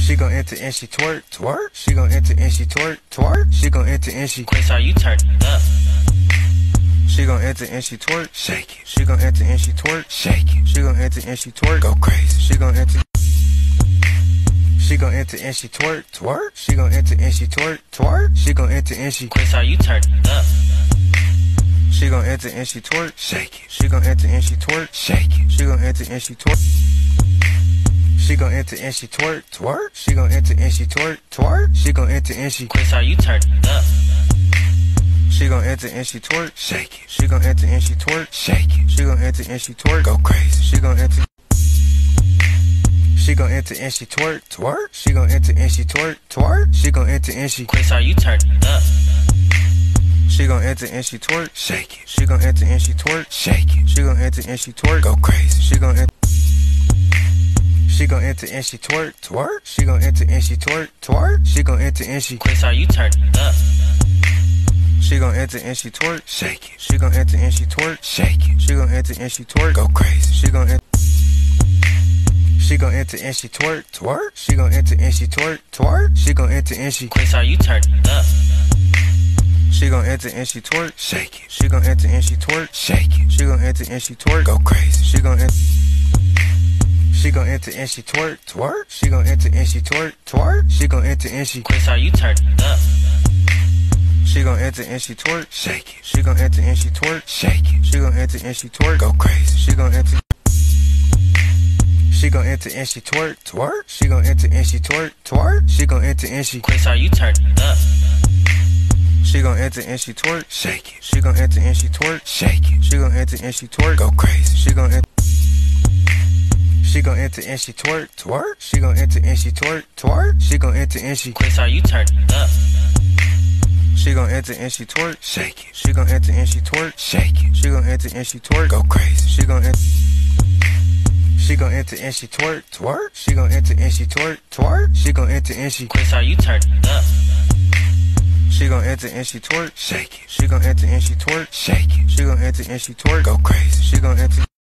She gon' enter and she twerk, twerk. She gon' enter and she twerk, twerk. She gon' enter and she Chris, are you turned up? She gon' enter and she twerk, shake it. She gon' enter and she twerk, shake it. She gon' enter and she twerk, go crazy. She gon' enter. She gon' enter and she twerk, twerk. She gon' enter and she twerk, twerk. She gon' enter and she Chris, are you turned up? She gon' enter and she twerk, shake it. She gon' enter and she twerk, shake it. She gon' enter and she twerk. She gon' enter and she twerk, twerk. She gon' enter and she twerk, twerk. She gon' enter and she Chris, are you turned up? She gon' enter and she twerk, shake it. She gon' enter and she twerk, shake it. She gon' enter and she twerk, go crazy. She gon' enter. She gon' enter and she twerk, twerk. She gon' enter and she twerk, twerk. She gon' enter and she Chris, are you turned up? She gon' enter and she twerk, shake it. She gon' enter and she twerk, shake it. She gon' enter and she twerk, go crazy. She gon' enter. She gon' enter and she twerk, twerk. She gon' enter and she twerk, twerk. She gon' enter and she Chris, are you turned up? She gon' enter and she twerk, shake it. She gon' enter and she twerk, shake it. She gon' enter and she twerk, go crazy. She gon' enter. She gon' enter and she twerk, twerk. She gon' enter and she twerk, twerk. She gon' enter and she Chris, are you turned up? She gon' enter and she twerk, shake it. She gon' enter and she twerk, shake it. She gon' enter and she twerk, go crazy. She gon' enter. She gon' enter and she twerk, twerk. She gon' enter and she twerk, twerk. She gon' enter and she Chris, are you turned up? She gon' enter and she twerk, shake it. She gon' enter and she twerk, shake it. She gon' enter and she twerk, go crazy. She gon' enter. She gon' enter and she twerk, twerk. She gon' enter and she twerk, twerk. She gon' enter and she Chris, are you turned up? She gon' enter and she twerk, shake it. She gon' enter and she twerk, shake it. She gon' enter and she twerk, go crazy. She gon' enter. She gon' enter and she twerk, twerk. She gon' enter and she twerk, twerk. She gon' enter and she Chris, are you turned up? She gon' enter and she twerk, shake it. She gon' enter and she twerk, shake it. She gon' enter and she twerk, go crazy. She gon' enter. She gon' enter and she twerk, twerk. She gon' enter and she twerk, twerk. She gon' enter and she Chris, are you turned up? She gon' enter and she twerk, shake it. She gon' enter and she twerk, shake it. She gon' enter and she twerk, go crazy. She gon' enter.